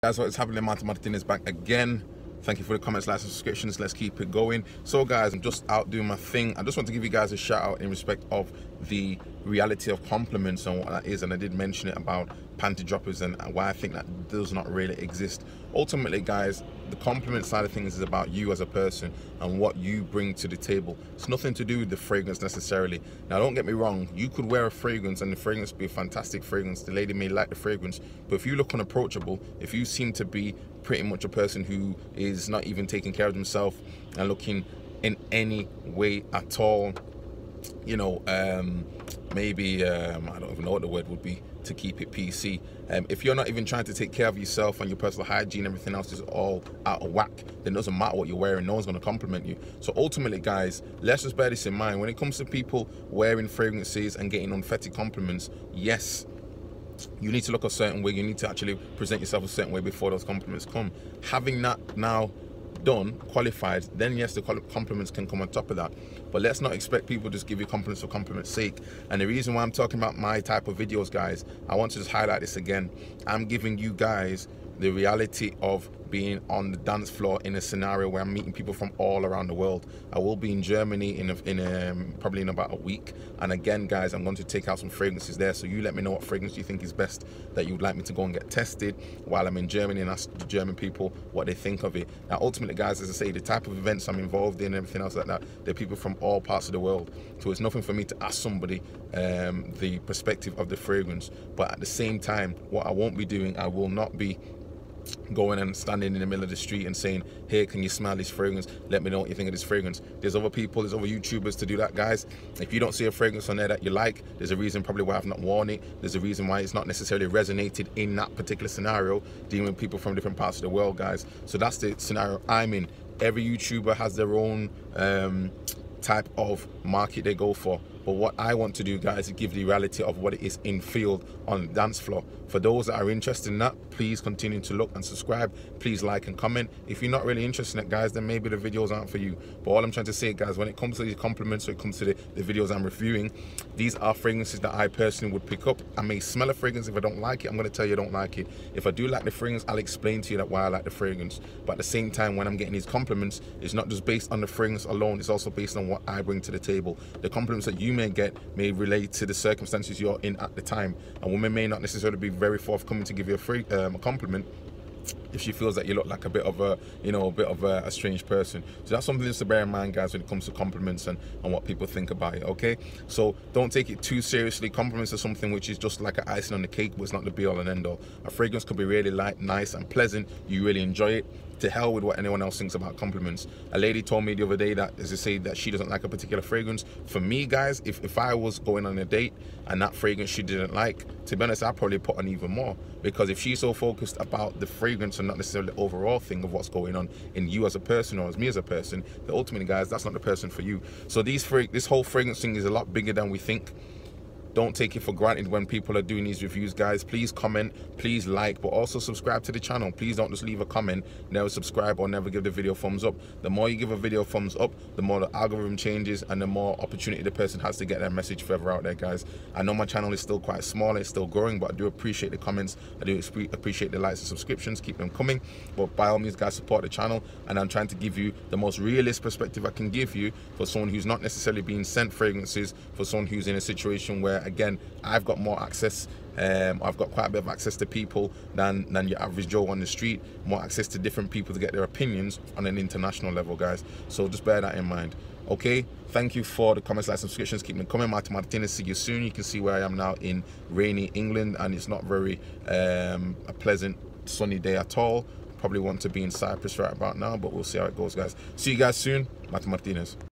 Guys, what's happening? Martin Martinez back again. Thank you for the comments, likes, and subscriptions. Let's keep it going. So guys, I'm just out doing my thing. I just want to give you guys a shout out in respect of the reality of compliments and what that is. And I did mention it about panty droppers and why I think that does not really exist. Ultimately, guys, the compliment side of things is about you as a person and what you bring to the table. It's nothing to do with the fragrance necessarily. Now, don't get me wrong. You could wear a fragrance and the fragrance be a fantastic fragrance. The lady may like the fragrance, but if you look unapproachable, if you seem to be pretty much a person who is not even taking care of themselves and looking in any way at all, you know, maybe I don't even know what the word would be to keep it PC. If you're not even trying to take care of yourself and your personal hygiene, everything else is all out of whack, then it doesn't matter what you're wearing, no one's going to compliment you. So ultimately, guys, let's just bear this in mind. When it comes to people wearing fragrances and getting unfettered compliments, yes, you need to look a certain way, you need to actually present yourself a certain way before those compliments come. Having that now done, qualified, then yes, the compliments can come on top of that. But let's not expect people to just give you compliments for compliments' sake. And the reason why I'm talking about my type of videos, guys, I want to just highlight this again. I'm giving you guys the reality of being on the dance floor in a scenario where I'm meeting people from all around the world. I will be in Germany probably in about a week, and again, guys, I'm going to take out some fragrances there. So you let me know what fragrance you think is best that you'd like me to go and get tested while I'm in Germany, and ask the German people what they think of it. Now ultimately, guys, as I say, the type of events I'm involved in and everything else like that, they're people from all parts of the world, so it's nothing for me to ask somebody the perspective of the fragrance. But at the same time, what I won't be doing, I will not be going and standing in the middle of the street and saying, hey, can you smell this fragrance? Let me know what you think of this fragrance. There's other people, there's other YouTubers to do that, guys. If you don't see a fragrance on there that you like, there's a reason probably why I've not worn it. There's a reason why it's not necessarily resonated in that particular scenario, dealing with people from different parts of the world, guys. So that's the scenario I'm in. Every YouTuber has their own type of market they go for. But what I want to do, guys, is give the reality of what it is in field on the dance floor. For those that are interested in that, please continue to look and subscribe. Please like and comment. If you're not really interested in it, guys, then maybe the videos aren't for you. But all I'm trying to say, guys, when it comes to these compliments, or it comes to the videos I'm reviewing, these are fragrances that I personally would pick up. I may smell a fragrance. If I don't like it, I'm going to tell you I don't like it. If I do like the fragrance, I'll explain to you that why I like the fragrance. But at the same time, when I'm getting these compliments, it's not just based on the fragrance alone. It's also based on what I bring to the table. The compliments that you may get may relate to the circumstances you're in at the time. A woman may not necessarily be very forthcoming to give you a compliment if she feels that you look like a bit of a, you know, a strange person. So that's something just to bear in mind, guys, when it comes to compliments and what people think about it. Okay, so don't take it too seriously. Compliments are something which is just like an icing on the cake, but it's not the be all and end all. A fragrance could be really light, nice and pleasant, you really enjoy it. To hell with what anyone else thinks about compliments. A lady told me the other day that, as I say, that she doesn't like a particular fragrance. For me, guys, if I was going on a date and that fragrance she didn't like, to be honest, I'd probably put on even more. Because if she's so focused about the fragrance and not necessarily the overall thing of what's going on in you as a person or as me as a person, then ultimately, guys, that's not the person for you. So this whole fragrance thing is a lot bigger than we think. Don't take it for granted when people are doing these reviews, guys. Please comment, please like, but also subscribe to the channel. Please don't just leave a comment, never subscribe, or never give the video a thumbs up. The more you give a video a thumbs up, the more the algorithm changes and the more opportunity the person has to get their message further out there, guys. I know my channel is still quite small and it's still growing, but I do appreciate the comments. I do appreciate the likes and subscriptions. Keep them coming. But by all means, guys, support the channel. And I'm trying to give you the most realist perspective I can give you for someone who's not necessarily being sent fragrances, for someone who's in a situation where, again, I've got more access. I've got quite a bit of access to people than your average Joe on the street. More access to different people to get their opinions on an international level, guys. So just bear that in mind. Okay, thank you for the comments, likes, subscriptions. Keep them coming. Martin Martinez, see you soon. You can see where I am now in rainy England, and it's not very a pleasant sunny day at all. Probably want to be in Cyprus right about now, but we'll see how it goes, guys. See you guys soon. Martin Martinez.